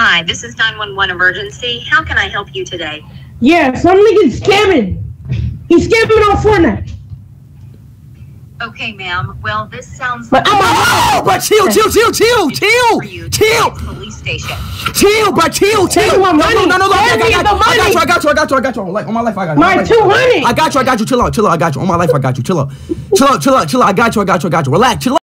Hi, this is 911 emergency. How can I help you today? Yeah, some nigga's scamming. He's scamming on Fortnite. Okay, ma'am. Well, this sounds But like but chill. police station. Chill, bro, chill. Take my money. No, I got you. On my life, I got you. My 200. I got you. Chill out. I got you. On my life, I got you. Chill out. I got you. Relax. Chill out.